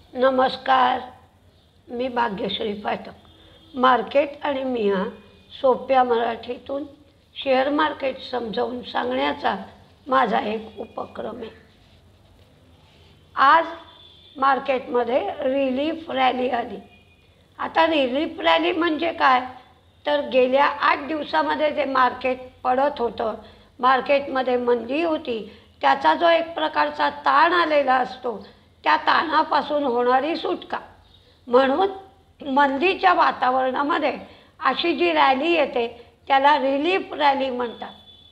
नमस्कार. मी भाग्यश्री पाठक. मार्केट आणि मिया सोप्या मराठीतून शेअर मार्केट समजावून सांगण्याचा माझा एक उपक्रम आहे. आज मार्केटमध्ये रिलीफ रॅली आली. आता रिलीफ रॅली म्हणजे काय, तर गेल्या 8 दिवसामध्ये जे मार्केट पडत होतं, मार्केटमध्ये मंदी होती, त्याचा जो एक प्रकारचा ताण आलेला असतो, त्या ताणापासून होणारी सुटका. म्हणून मंदीच्या वातावरणामध्ये अशी जी रॅली येते त्याला रिलीफ रॅली म्हणतात.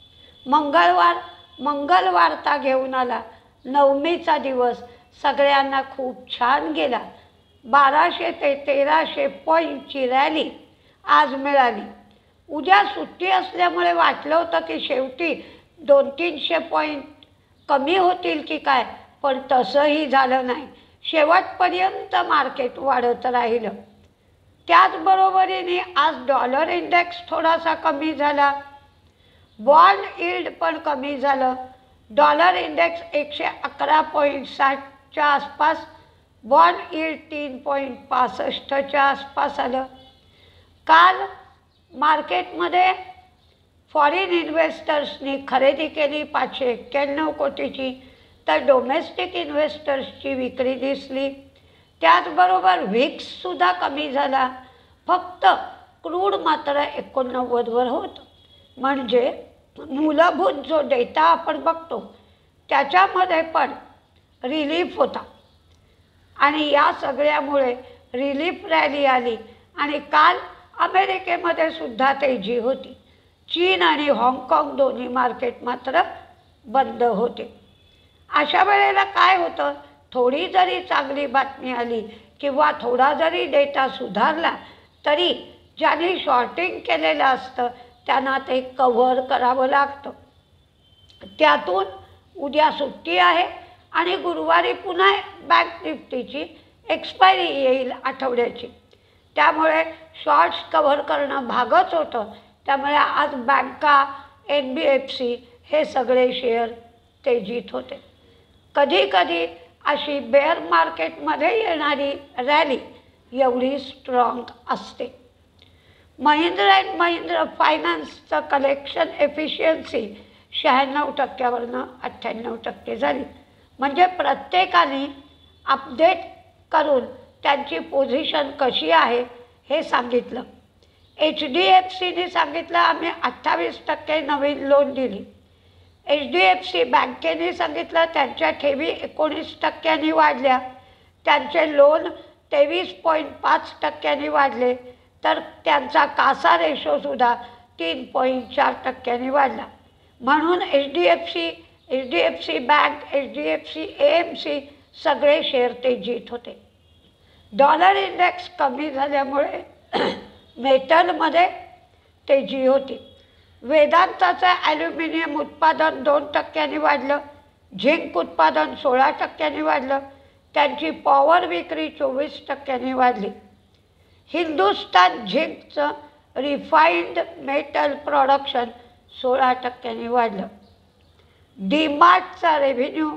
मंगळवारता घेऊन आला. नवमीचा दिवस सगळ्यांना खूप छान गेला. 1200 ते 1300 पॉईंटची रॅली आज मिळाली. उद्या सुट्टी असल्यामुळे वाटलं होतं की शेवटी 200-300 पॉईंट कमी होतील की काय, पण तसंही झालं नाही. शेवटपर्यंत मार्केट वाढत राहिलं. त्याचबरोबरीने आज डॉलर इंडेक्स थोडासा कमी झाला. बॉन्ड यील्ड पण कमी झालं. डॉलर इंडेक्स 111.60च्या आसपास, बॉन्ड यील्ड 3.65च्या आसपास आलं. काल मार्केटमध्ये फॉरेन इन्व्हेस्टर्सनी खरेदी केली 591 कोटीची, तर डोमेस्टिक इन्व्हेस्टर्सची विक्री दिसली. त्याचबरोबर व्हिक्ससुद्धा कमी झाला. फक्त क्रूड मात्र 89वर होतं. म्हणजे मूलभूत जो डेटा आपण बघतो त्याच्यामध्ये पण रिलीफ होता. आणि या सगळ्यामुळे रिलीफ रॅली आली. आणि काल अमेरिकेमध्ये सुद्धा तेजी होती. चीन आणि हाँगकाँग दोन्ही मार्केट मात्र बंद होते. अशा वेळेला काय होतं, थोडी जरी चांगली बातमी आली किंवा थोडा जरी डेटा सुधारला तरी ज्यांनी शॉर्टिंग केलेलं असतं त्यांना ते कव्हर करावं लागतं. त्यातून उद्या सुट्टी आहे आणि गुरुवारी पुन्हा बँक निफ्टीची एक्सपायरी येईल आठवड्याची. त्यामुळे शॉर्ट्स कव्हर करणं भागच होतं. त्यामुळे आज बँका, NBFC हे सगळे शेअर तेजीत होते. कधीकधी अशी बेअर मार्केटमध्ये येणारी रॅली एवढी स्ट्रॉंग असते. महिंद्रा अँड महिंद्रा फायनान्सचं कलेक्शन एफिशियन्सी 96%वरनं 98% झाली. म्हणजे प्रत्येकाने अपडेट करून त्यांची पोझिशन कशी आहे हे सांगितलं. HDFCने सांगितलं आम्ही 28% नवीन लोन दिली. HDFC बँकेने सांगितलं त्यांच्या ठेवी 19% वाढल्या. त्यांचे लोन 23.5% वाढले. तर त्यांचा कासा रेशोसुद्धा 3.4% वाढला. म्हणून HDFC बँक, HDFC AMC सगळे शेअर तेजीत होते. डॉलर इंडेक्स कमी झाल्यामुळे मेटलमध्ये तेजी होती. वेदांताचं ॲल्युमिनियम उत्पादन 2% वाढलं. झिंक उत्पादन 16% वाढलं. त्यांची पॉवर विक्री 24% वाढली. हिंदुस्तान झिंकचं रिफाईंड मेटल प्रोडक्शन 16% वाढलं. डीमार्टचा रेव्हेन्यू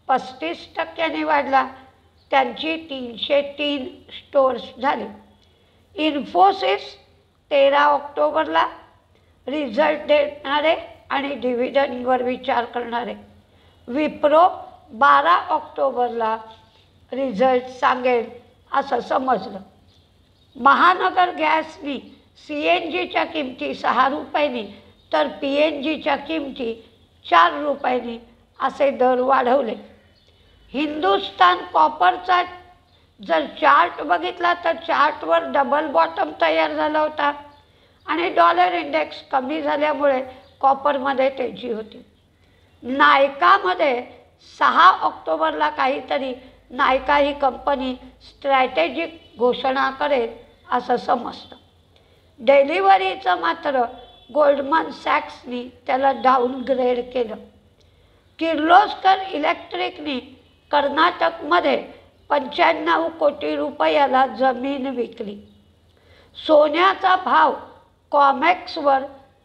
35% वाढला. त्यांची 303 स्टोअर्स झाली. इन्फोसिस 13 ऑक्टोबरला रिझल्ट देणारे आणि डिव्हिडंडवर विचार करणारे. विप्रो 12 ऑक्टोबरला रिझल्ट सांगेल असं समजलं. महानगर गॅसनी CNGच्या किमती 6 रुपयांनी तर PNGच्या किमती 4 रुपयांनी असे दर वाढवले. हिंदुस्तान कॉपरचा जर चार्ट बघितला तर चार्टवर डबल बॉटम तयार झाला होता आणि डॉलर इंडेक्स कमी झाल्यामुळे कॉपरमध्ये तेजी होती. नायकामध्ये 6 ऑक्टोबरला काहीतरी नायका ही कंपनी स्ट्रॅटेजिक घोषणा करेल असं समजतं. डिलिव्हरीचं मात्र गोल्डमन सॅक्सनी त्याला डाऊनग्रेड केलं. किर्लोस्कर इलेक्ट्रिकनी कर्नाटकमध्ये 95 कोटी रुपयाला जमीन विकली. सोन्याचा भाव कॉमेक्सवर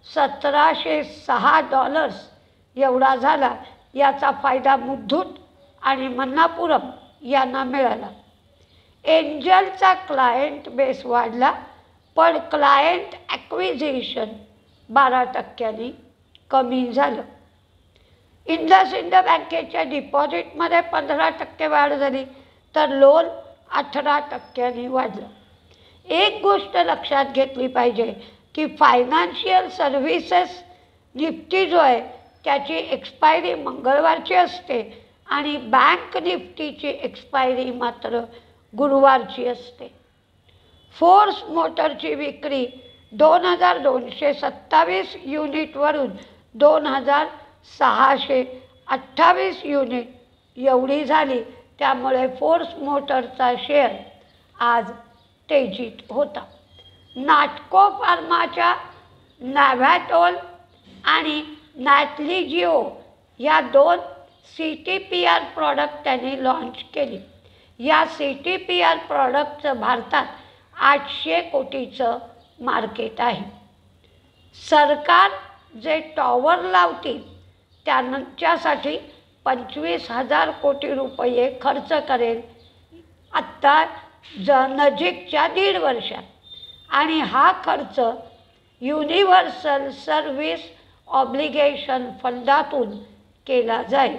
$1706 एवढा झाला. याचा फायदा मुथूट आणि मन्नापुरम यांना मिळाला. एंजलचा क्लायंट बेस वाढला, पण क्लायंट ॲक्विजिशन 12% कमी झालं. इंडसइंड बँकेच्या डिपॉझिटमध्ये 15% वाढ झाली, तर लोन 18% वाढलं. एक गोष्ट लक्षात घेतली पाहिजे की फायनान्शियल सर्व्हिसेस निफ्टी जो आहे त्याची एक्सपायरी मंगळवारची असते आणि बँक निफ्टीची एक्सपायरी मात्र गुरुवारची असते. फोर्स मोटरची विक्री 2227 युनिटवरून 2628 युनिट एवढी झाली. त्यामुळे फोर्स मोटरचा शेअर आज तेजीत होता. नाटको फार्माच्या नॅव्हॅटोल आणि नॅटलिजिओ या 2 CTPR प्रॉडक्ट त्यांनी लॉन्च केली. या CTPR प्रॉडक्टचं भारतात 800 कोटीचं मार्केट आहे. सरकार जे टॉवर लावतील त्यांच्यासाठी 25,000 कोटी रुपये खर्च करेल आत्ता नजीकच्या 1.5 वर्षात, आणि हा खर्च युनिव्हर्सल सर्व्हिस ऑब्लिगेशन फंडातून केला जाईल.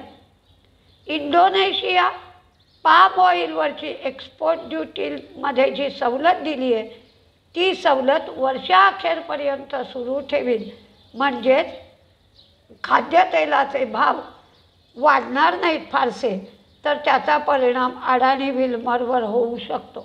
इंडोनेशिया पाम ऑइलवरची एक्सपोर्ट ड्युटीमध्ये जी सवलत दिली आहे ती सवलत वर्षाअखेरपर्यंत सुरू ठेवील, म्हणजेच खाद्यतेलाचे भाव वाढणार नाहीत फारसे, तर त्याचा परिणाम अडाणी विल्मरवर होऊ शकतो.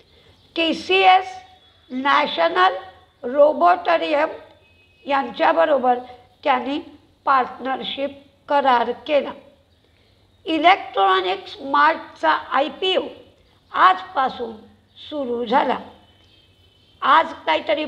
TCS, नॅशनल रोबोटरियम यांच्याबरोबर त्यांनी पार्टनरशिप करार केला. इलेक्ट्रॉनिक्स मार्टचा IPO आजपासून सुरू झाला. आज काहीतरी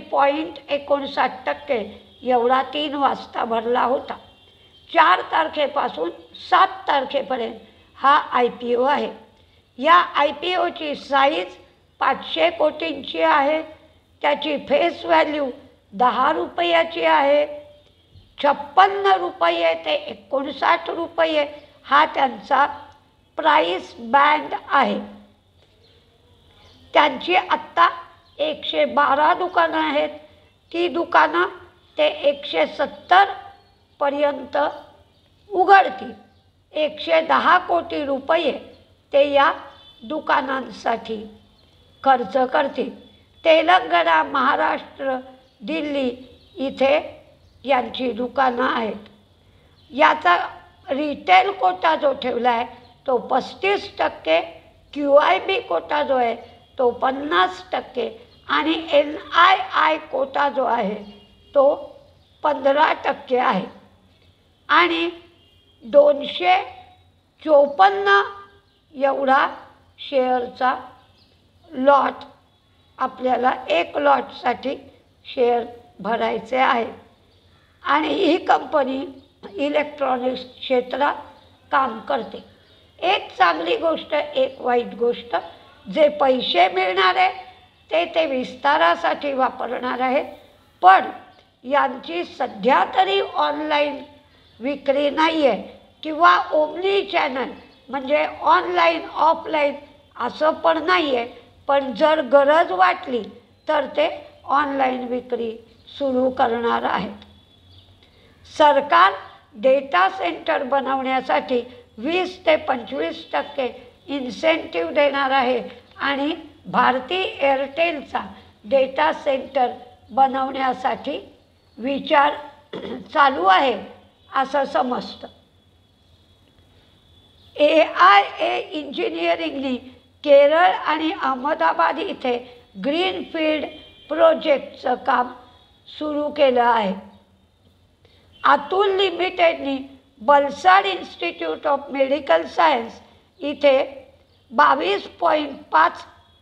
0.59% एवढा 3 वाजता भरला होता. 4 तारखेपासून 7 तारखेपर्यंत हा IPO आहे. या IPOची साईज 500 कोटींची आहे. त्याची फेस व्हॅल्यू 10 रुपयाची आहे. 56 रुपये ते 59 रुपये हा त्यांचा प्राईस बँड आहे. त्यांची आत्ता 112 दुकानं आहेत. ती दुकानं ते 170 पर्यंत उघडतील. 110 कोटी रुपये ते या दुकानांसाठी खर्च करतील. तेलंगणा, महाराष्ट्र, दिल्ली इथे यांची दुकानं आहेत. याचा रिटेल कोटा जो ठेवला आहे तो 35%, QIB कोटा जो आहे तो 50% आणि NII कोटा जो आहे तो 15% आहे. आणि 254 एवढा शेअरचा लॉट आपल्याला 1 लॉटसाठी शेअर भरायचे आहे. आणि ही कंपनी इलेक्ट्रॉनिक्स क्षेत्रात काम करते. एक चांगली गोष्ट, एक वाईट गोष्ट. जे पैसे मिळणार आहे ते विस्तारासाठी वापरणार आहेत, पण यांची सध्या तरी ऑनलाईन विक्री नाही आहे किंवा ओमनी चॅनल म्हणजे ऑनलाईन ऑफलाईन असं पण नाही आहे. पण जर गरज वाटली तर ते ऑनलाईन विक्री सुरू करणार आहेत. सरकार डेटा सेंटर बनवण्यासाठी 20 ते 25% इन्सेंटिव्ह देणार आहे आणि भारती एअरटेलचा डेटा सेंटर बनवण्यासाठी विचार चालू आहे असं समजतं. AIA इंजिनिअरिंगनी केरळ आणि अहमदाबाद इथे ग्रीनफील्ड प्रोजेक्टचं काम सुरू केलं आहे. अतुल लिमिटेडनी Balsad institute of medical science इथे 22.5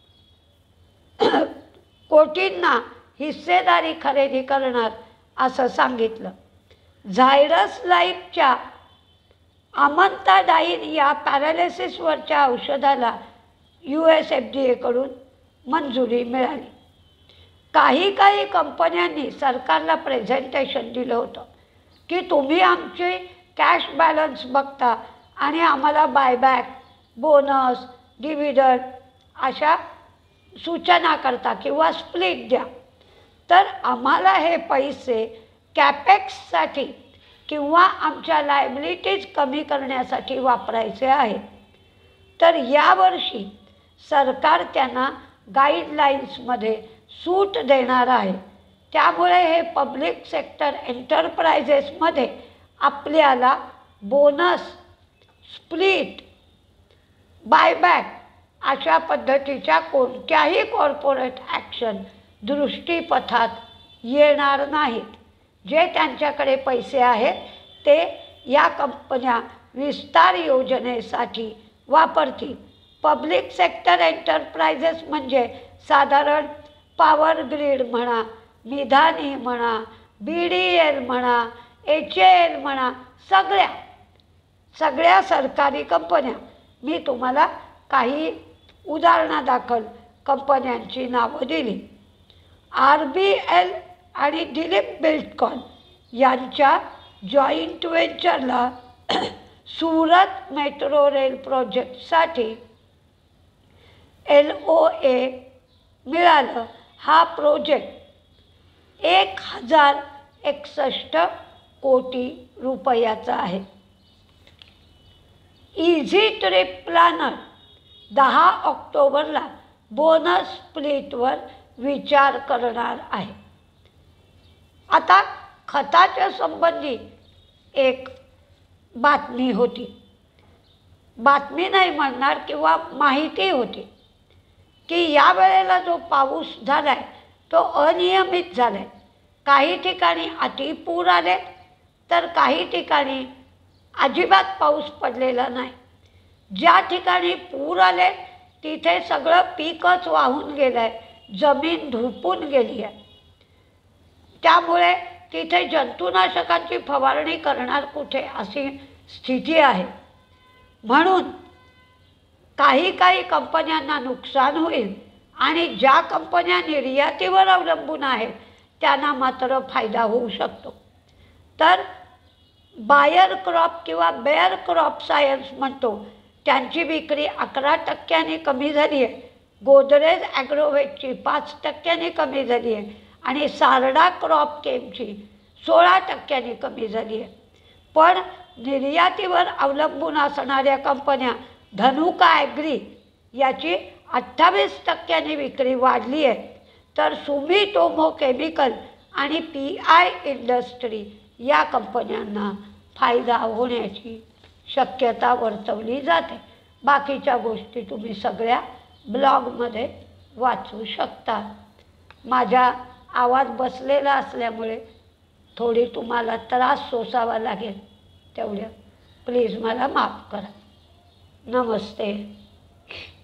कोटींना हिस्सेदारी खरेदी करणार असं सांगितलं. झायडस लाईफच्या अमंताडाईन या पॅरालिसिसवरच्या औषधाला US FDA मंजुरी मिळाली. काही कंपन्यांनी सरकारला प्रेझेंटेशन दिलं होतं की तुम्ही आमची कॅश बॅलन्स बघता आणि आम्हाला बायबॅक, बोनस, डिव्हिडंड अशा सूचना करता किंवा स्प्लिट द्या, तर आम्हाला हे पैसे कॅपेक्ससाठी किंवा आमच्या लायबिलिटीज कमी करण्यासाठी वापरायचे आहेत. तर यावर्षी सरकार त्यांना गाईडलाईन्समध्ये सूट देणार आहे. त्यामुळे हे पब्लिक सेक्टर एंटरप्राइजेसमध्ये आपल्याला बोनस, स्प्लिट, बायबॅक अशा पद्धतीच्या कोणत्याही कॉर्पोरेट ॲक्शन दृष्टीपथात येणार नाहीत. जे त्यांच्याकडे पैसे आहेत ते या कंपन्या विस्तार योजनेसाठी वापरतील. पब्लिक सेक्टर एंटरप्राइजेस म्हणजे साधारण पॉवर ग्रीड म्हणा, मिधानी म्हणा, BDL म्हणा, HAL म्हणा, सगळ्या सरकारी कंपन्या. मी तुम्हाला काही उदाहरणादाखल कंपन्यांची नावं दिली. RBL आणि दिलीप बिल्डकॉन यांच्या जॉईंट व्हेंचरला सुरत मेट्रो रेल प्रोजेक्टसाठी LOA मिळालं. हा प्रोजेक्ट 1061 कोटी रुपयाचा आहे. इझी ट्रिप प्लॅनर 10 ऑक्टोबरला बोनस स्प्लिटवर विचार करणार आहे. आता खताच्या संबंधी एक बातमी होती, बातमी नाही म्हणणार किंवा माहिती होती की यावेळेला जो पाऊस झाला आहे तो अनियमित झाला आहे. काही ठिकाणी अतिपूर आले तर काही ठिकाणी अजिबात पाऊस पडलेला नाही. ज्या ठिकाणी पूर आले तिथे सगळं पीकच वाहून गेलं आहे, जमीन धुपून गेली आहे. त्यामुळे तिथे जंतुनाशकांची फवारणी करणार कुठे अशी स्थिती आहे. म्हणून काही कंपन्यांना नुकसान होईल आणि ज्या कंपन्या निर्यातीवर अवलंबून आहेत त्यांना मात्र फायदा होऊ शकतो. तर बायर क्रॉप किंवा बेअर क्रॉप सायन्स म्हणतो त्यांची विक्री 11% कमी झाली आहे. गोदरेज ॲग्रोवेटची 5% कमी झाली आहे आणि सारडा क्रॉप केमची 16% कमी झाली आहे. पण निर्यातीवर अवलंबून असणाऱ्या कंपन्या धनुका ॲग्री याची 28% विक्री वाढली आहे. तर सुमिटोमो केमिकल आणि PI इंडस्ट्री या कंपन्यांना फायदा होण्याची शक्यता वर्तवली जाते. बाकीच्या गोष्टी तुम्ही सगळ्या ब्लॉगमध्ये वाचू शकता. माझा आवाज बसलेला असल्यामुळे थोडी तुम्हाला त्रास सोसावा लागेल, तेवढं प्लीज मला माफ करा. नमस्ते.